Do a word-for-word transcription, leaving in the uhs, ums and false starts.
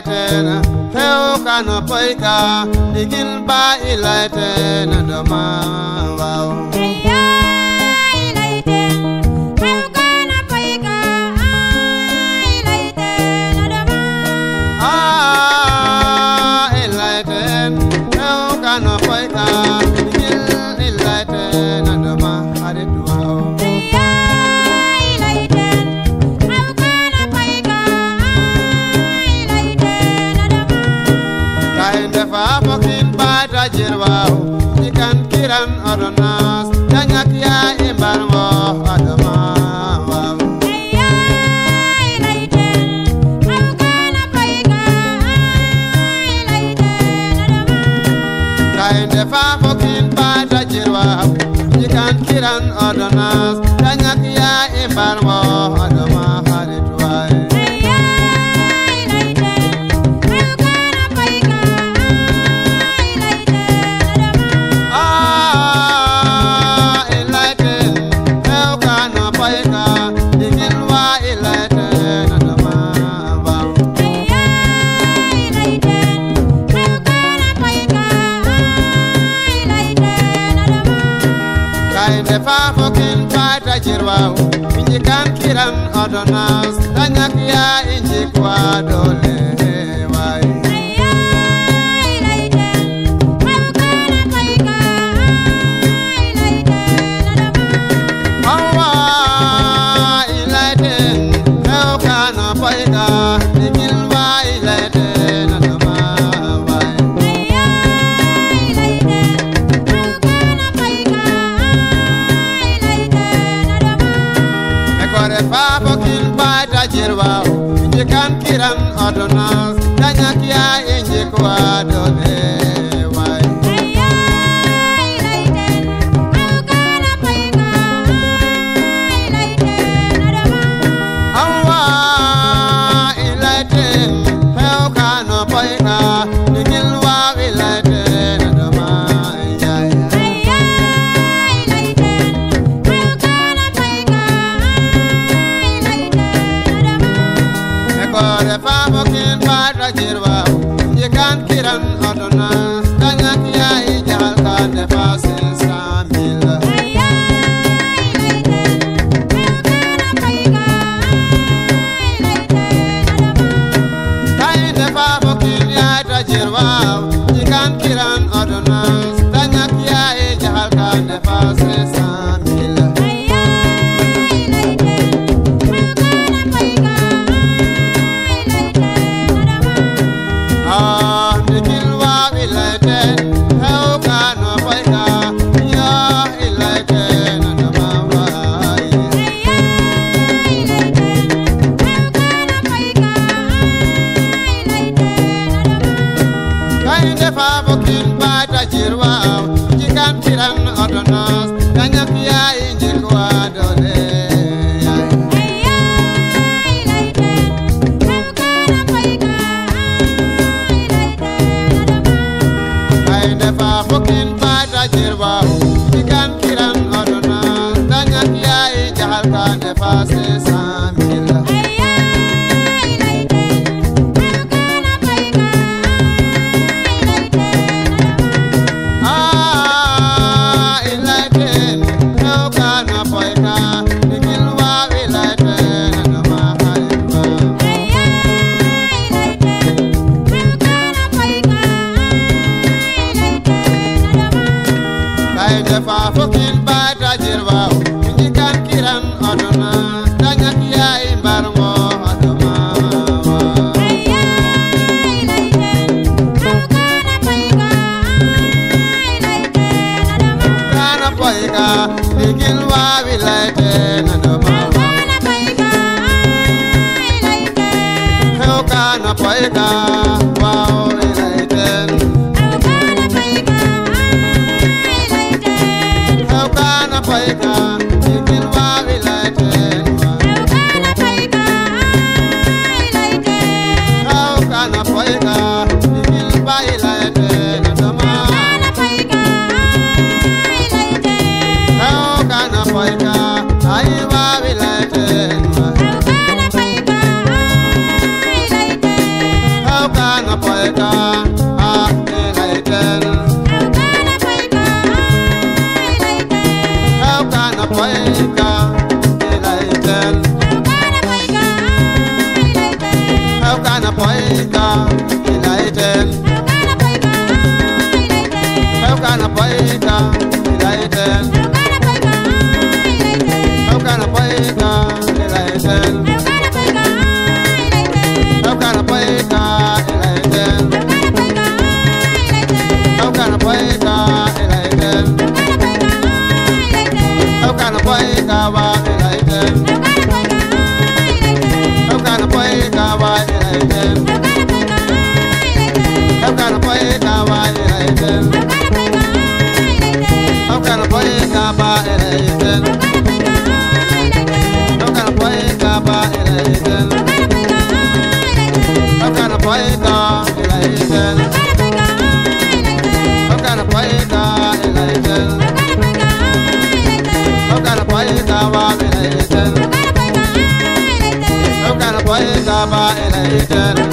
ilaitena heu kana poika digil ba ilaitena doma wow Jirwao, ikan kiran oronas, danyak ya imbarmo adama wow. Kain defa fokin bata jirwao, ikan kiran oronas, danyak ya imbarmo adama haritwai. Fa fokin bata jirwao injikan kiran odonas danyak ya injikwa dole wai awa ilaiten heu kana paida digil wa ilaiten adama wai fa fokin bata jirwao injikan kiran odonas danyak ya injikwa dole wai awa ilaiten heu kana paika digil wa ilaiten adama fa fokin bata jirwao injikan kiran odonas danyak ya ijal kan defa sinsamil kain defa fokin ya tajirwao injikan kiran odonas danyak ya ijal kan defa sinsamil fa fokin bata jirwao injikan kiran odonas danyak ya injikwa dole kain fa fokin bata jirwao injikan kiran odonas danyak ya injal kan defa sesamil fa fokin bata jirwao injikan kiran odonas danyak ya imbarmo adama kana poika digil wa wilaiten adama heu kana poika wow wilaiten paika digil wa wilaiten heu kana paika digil ba ilaiten adama heu kana paika ai wa wilaiten heu ilaiten. Okana poika ba ilaiten. Okana poika ilaiten. Okana poika ilaiten. Okana poika ba ilaiten. Okana poika ba ilaiten.